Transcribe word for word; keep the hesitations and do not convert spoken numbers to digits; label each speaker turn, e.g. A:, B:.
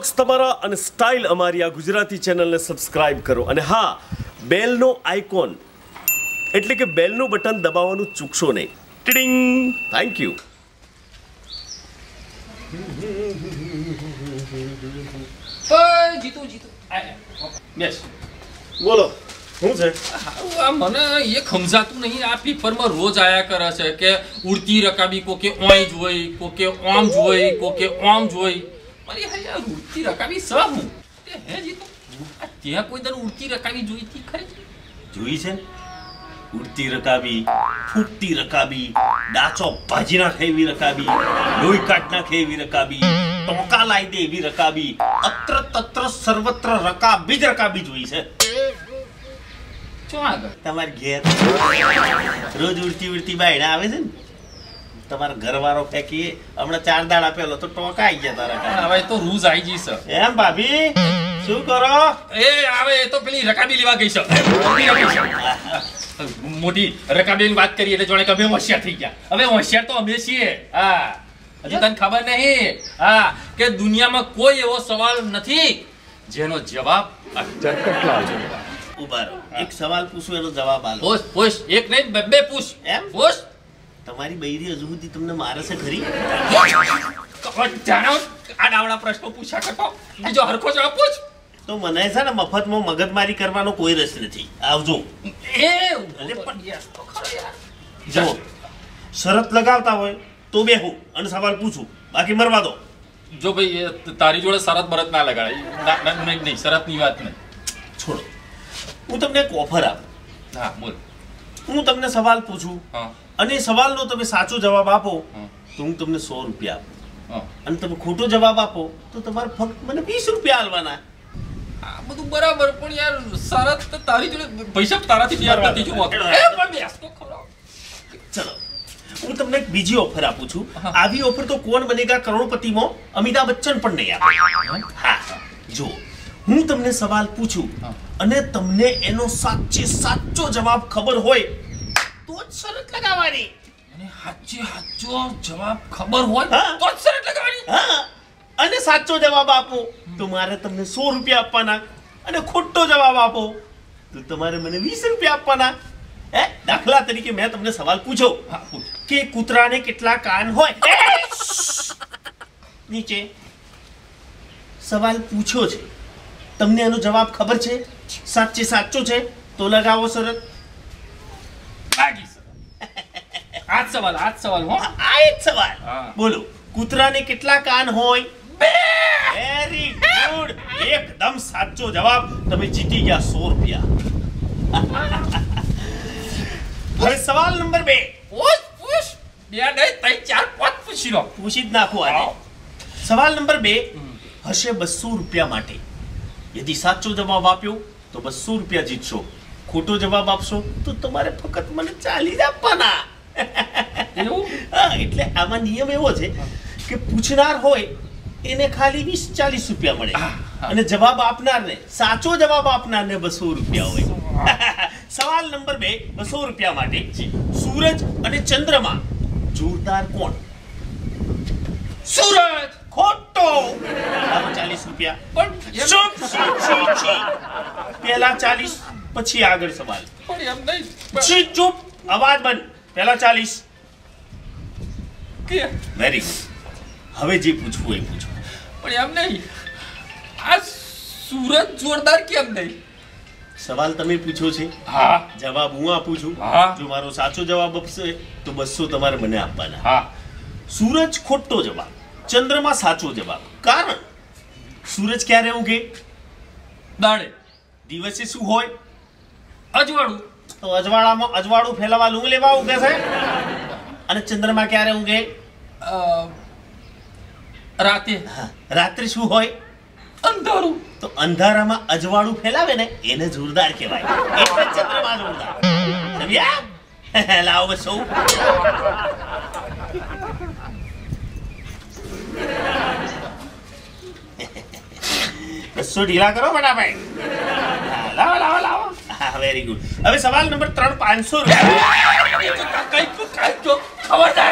A: Looks તમારા અને style અમારી આ ગુજરાતી ચેનલને સબસ્ક્રાઇબ કરો અને હા બેલનો આઇકોન એટલે કે બેલનું બટન દબાવવાનું ચૂકશો નહીં. ટિડિંગ. Thank you.
B: જીતુ જીતુ બેસ.
A: બોલો શું છે?
B: આ મને એ સમજાતું નહીં. આ પેપરમાં રોજ આયા કરે છે કે ઉડતી રકાબી કોકે ઓય જોઈ, કોકે ઓમ જોઈ, કોકે ઓમ જોઈ. મારી હા યાર ઉડતી રકાબી સ હું હે જીતુ આ ત્યાં કોઈ દર ઉડતી રકાબી જોઈ હતી ખરી?
A: જોઈ છે ઉડતી રકાબી, ફૂટતી રકાબી, ડાચો ભાજી નાખે એવી રકાબી, લોહી કાઢ નાખે એવી રકાબી, ટોકા લાવી દે એવી રકાબી, અત્ર તત્ર સર્વત્ર રકાબી જ રકાબી જોઈ છે.
B: શું આગળ
A: તમારી ઘેર રોજ ઉડતી ઉડતી બાયડા આવે છે ને, તમારો ઘરવાળો ફેંકી હમણાં ચાર દાડા પેલો તો ટોકા આવી ગયા તારા.
B: હવે તો રૂઝ આવી ગઈ છે.
A: એમ ભાભી શું કરો?
B: એ આવે એ તો પેલી રકાબી લેવા ગઈ છે. મોટી રકાબીની વાત કરીએ એટલે જોણે કે અમે હોશિયાર થઈ ગયા. હવે હોશિયાર તો અમે છીએ. હા હજુ તને ખબર નહીં હા કે દુનિયામાં કોઈ એવો સવાલ નથી જેનો જવાબ
A: ચરકટલાલ જોડે. ઉભા રહો, એક સવાલ પૂછું એનો જવાબ આલો.
B: પૂછ પૂછ એક નહીં બે બે પૂછ.
A: એમ
B: પૂછ.
A: તમારી બૈરી હજુ સુધી તમને મારે છે ખરી?
B: જાણો આ ડાવડા પ્રશ્નો પૂછ્યા કરતો બીજો હરખો જવાબ પૂછ.
A: તો મને છે ને મફતમાં મગજમારી કરવાનો કોઈ રસ નથી. આવજો.
B: એ
A: જો શરત લગાવતા હોય તો બેહું અને સવાલ પૂછું, બાકી મરવા દો.
B: જો ભાઈ તારી જોડે શરત બરત ના લગાડાય. નહીં નહીં શરતની વાત નહીં.
A: છોડો, હું તમને એક ઓફર આપું.
B: હા બોલ.
A: હું તમને સવાલ પૂછું
B: હા
A: અને એ સવાલનો તમે સાચો જવાબ આપો તો હું તમને સો રૂપિયા આપું, અને તમે ખોટો જવાબ આપો તો તમારે ફક્ત મને વીસ રૂપિયા આલવાના.
B: આ બધું બરાબર પણ યાર શરત તારી જોડે પૈસા તારાથી તૈયાર નથી જોવો. એ પણ બેસ તો ખરો.
A: ચલો હું તમને એક બીજી ઓફર આપું છું. આવી ઓફર તો કોણ બનેગા કરોડપતિમાં અમિતાભ બચ્ચન પણ નહીં આપે. હા જો હું તમને સવાલ પૂછું અને તમને એનો સાચે સાચો જવાબ ખબર હોય તો જ શરત લગાવવાની.
B: અને સાચે સાચો જવાબ ખબર હોય તો જ શરત લગાવવાની.
A: હા અને સાચો જવાબ આપો તો મારે તમને સો રૂપિયા આપવાના, અને ખોટો જવાબ આપો તો તમારે મને વીસ રૂપિયા આપવાના. હે દાખલા તરીકે મેં તમને સવાલ પૂછ્યો કે કૂતરાને કેટલા કાન હોય. નીચે સવાલ પૂછ્યો છે, તમને એનો જવાબ ખબર છે, સાચે સાચો છે તો લગાવો શરત.
B: લાગી સર આજ સવાલ આજ સવાલ હો
A: આ એક સવાલ. બોલો કૂતરાને કેટલા કાન હોય? વેરી ગુડ, એકદમ સાચો જવાબ. તમે જીતી ગયા સો રૂપિયા. હવે સવાલ નંબર બે.
B: પૂછ પૂછ. બે નહીં ત્રણ ચાર પાંચ પૂછી લો.
A: પૂછી જ નાખો આજે. સવાલ નંબર બે હશે બસો રૂપિયા માટે. યદિ સાચો જવાબ આપ્યો તો બસો રૂપિયા જીતશો, ખોટો જવાબ આપશો તો તમારે ફક્ત મને ચાલીસ આપવાના. હા એટલે આમાં નિયમ એવો છે કે પૂછનાર હોય એને ખાલી વીસ ચાલીસ રૂપિયા મળે અને જવાબ આપનારને સાચો જવાબ આપનારને બસો રૂપિયા હોય. સવાલ નંબર બે બસો રૂપિયા માટે. સૂરજ અને ચંદ્રમા જોરદાર કોણ?
B: સૂરજ.
A: ખોટો. ચાલીસ રૂપિયા પણ ચૂપ છી છી છી. પહેલા ચાલીસ પછી આગળ સવાલ.
B: પણ એમ નહીં.
A: છી ચૂપ, અવાજ બંધ. પહેલા ચાલીસ.
B: કે
A: વેરી ગુડ. હવે જે પૂછવું એ પૂછો.
B: પણ એમ નહીં આ સૂરજ જોરદાર કેમ નહીં?
A: સવાલ તમે પૂછો છે,
B: હા
A: જવાબ હું આપું છું.
B: હા
A: જો મારો સાચો જવાબ આપશે તો બસો તમારે મને આપવાના.
B: હા
A: સૂરજ ખોટો જવાબ, ચંદ્રમા સાચો જવાબ. કારણ સૂરજ ક્યારે ઉગે?
B: દાડે.
A: દિવસે શું હોય?
B: અજવાળું.
A: તો અજવાળામાં અજવાળું ફેલાવા લૂંગ લેવા ઉગે છે. અને ચંદ્રમા ક્યારે ઉગે?
B: રાતે.
A: રાત્રે શું હોય?
B: અંધારું.
A: તો અંધારામાં અજવાળું ફેલાવે ને એને જોરદાર કહેવાય. એટલે ચંદ્રમા જોરદાર. સમજ્યા? લાવો બસો. બસો ઢીલા કરો ફટાફટ. લાવો લાવો લાવો. હા વેરી ગુડ. હવે સવાલ નંબર ત્રણ પાંચસો રૂપિયા.
B: ખબર